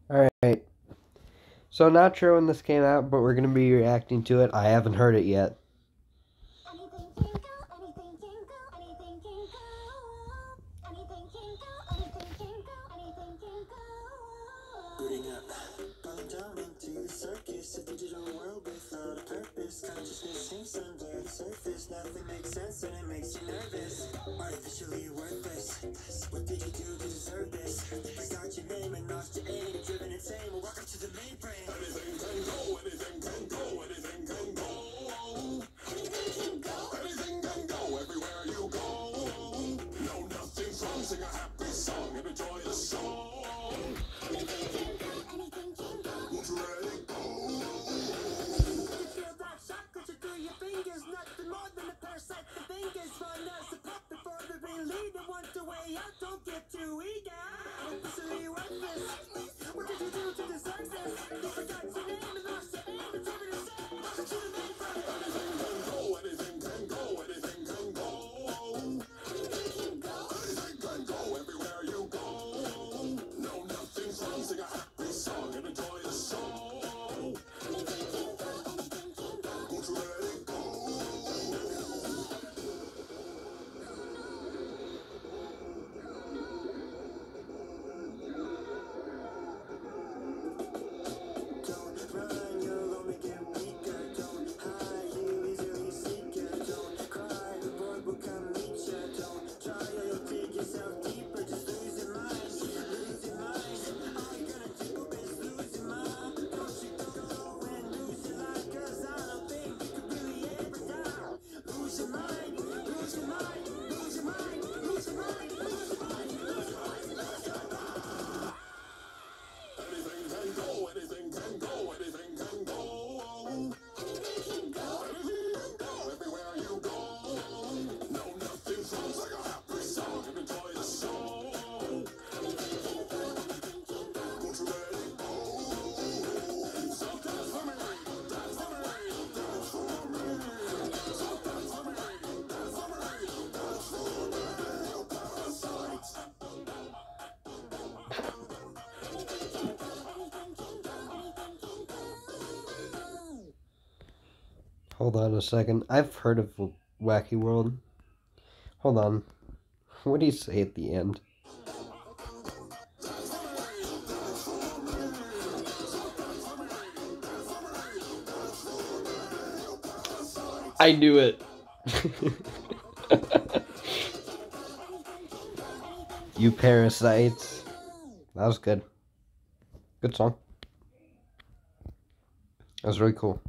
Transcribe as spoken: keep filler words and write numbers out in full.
Alright, so not sure when this came out, but we're going to be reacting to it. I haven't heard it yet. Booting up, falling down into the circus, a digital world without a purpose. Consciousness sinks under the surface, nothing makes sense and it makes you nervous. Artificially worthless, what did you do to deserve this? Forgot your name and lost your aim, driven insane, well welcome to the mainframe. Anything can go, anything can go, anything can go. Anything can go, anything can go, everywhere you go. No, nothing's wrong, sing a happy song and enjoy the song. Don't get too eager. Officially worthless. What did you do to deserve this? You forgot your name and lost your aim and driven insane. Welcome to the mainframe. Anything can go, anything can go, anything can go. Anything can go, anything can go, everywhere you go. No, nothing's wrong, sing a happy song and enjoy the show. Anything can go, anything can go. Won't you let it go? Hold on a second. I've heard of Wacky World. Hold on. What do you say at the end? I knew it. You parasites. That was good. Good song. That was really cool.